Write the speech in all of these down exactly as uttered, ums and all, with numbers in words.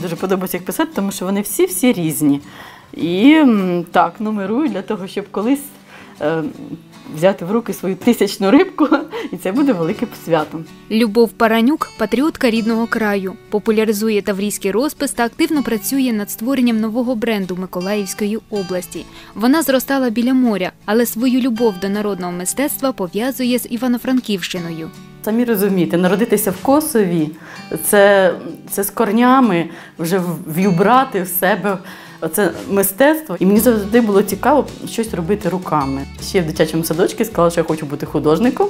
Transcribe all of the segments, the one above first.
дуже подобається їх писати, тому що вони всі-всі різні. І так, нумерую для того, щоб колись е, взяти в руки свою тисячну рибку, і це буде великим святом. Любов Паранюк – патріотка рідного краю, популяризує таврійський розпис та активно працює над створенням нового бренду Миколаївської області. Вона зростала біля моря, але свою любов до народного мистецтва пов'язує з Івано-Франківщиною. Самі розумієте, народитися в Косові – це, це з корнями вже в'юбрати в себе оце мистецтво. І мені завжди було цікаво щось робити руками. Ще в дитячому садочку сказала, що я хочу бути художником.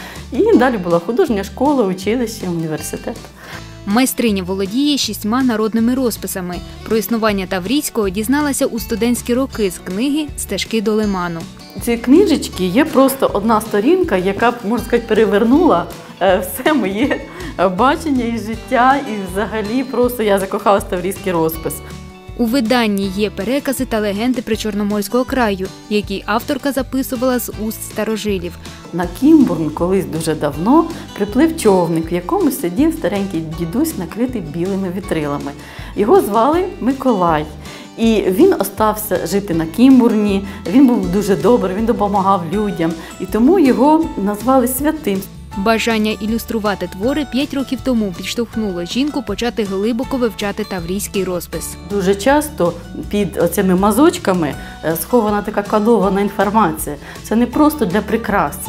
І далі була художня школа, училище, університет. Майстриня володіє шістьма народними розписами. Про існування Таврійського дізналася у студентські роки з книги «Стежки до лиману». Ці книжечки є просто одна сторінка, яка, можна сказати, перевернула все моє бачення і життя. І взагалі просто я закохалася в таврійський розпис. У виданні є перекази та легенди Причорноморського краю, які авторка записувала з уст старожилів. На Кімбурн колись дуже давно приплив човник, в якому сидів старенький дідусь, накритий білими вітрилами. Його звали Миколай. І він остався жити на Кімбурні, він був дуже добрий, він допомагав людям. І тому його назвали святим. Бажання ілюструвати твори п'ять років тому підштовхнуло жінку почати глибоко вивчати таврійський розпис. Дуже часто під цими мазочками схована така кодована інформація. Це не просто для прикраси,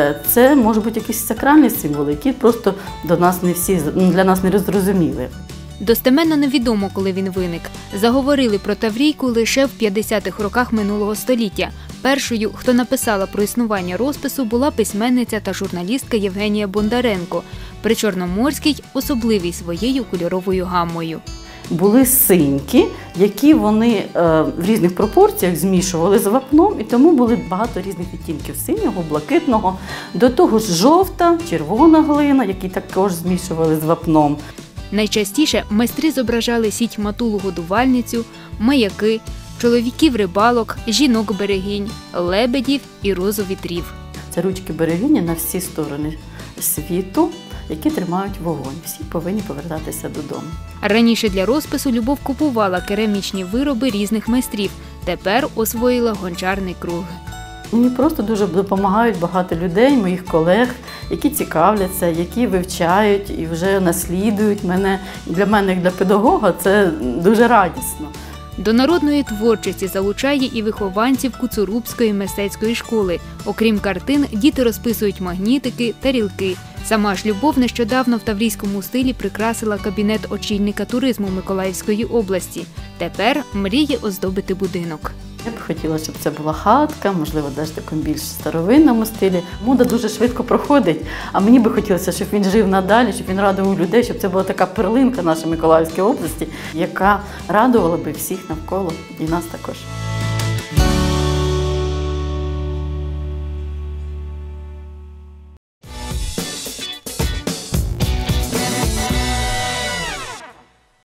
це може бути якісь сакральні символи, які просто до нас не всі, для нас не зрозуміли. Достеменно невідомо, коли він виник. Заговорили про Таврійку лише в п'ятдесятих роках минулого століття. Першою, хто написала про існування розпису, була письменниця та журналістка Євгенія Бондаренко. Причорноморський особливий своєю кольоровою гаммою. Були синьки, які вони е, в різних пропорціях змішували з вапном, і тому були багато різних відтінків – синього, блакитного, до того ж жовта, червона глина, які також змішували з вапном. Найчастіше майстри зображали сіть-матулу-годувальницю, маяки, чоловіків-рибалок, жінок-берегінь, лебедів і розу вітрів. Це ручки берегині на всі сторони світу, які тримають вогонь. Всі повинні повертатися додому. Раніше для розпису Любов купувала керамічні вироби різних майстрів. Тепер освоїла гончарний круг. Мені просто дуже допомагають багато людей, моїх колег, які цікавляться, які вивчають і вже наслідують мене. Для мене, як для педагога, це дуже радісно. До народної творчості залучає і вихованців Куцурубської мистецької школи. Окрім картин, діти розписують магнітики, тарілки. Сама ж Любов нещодавно в таврійському стилі прикрасила кабінет очільника туризму Миколаївської області. Тепер мріє оздобити будинок. Я б хотіла, щоб це була хатка, можливо, навіть в такому більш старовинному стилі. Мода дуже швидко проходить, а мені би хотілося, щоб він жив надалі, щоб він радував людей, щоб це була така перлинка нашої Миколаївської області, яка радувала би всіх навколо і нас також.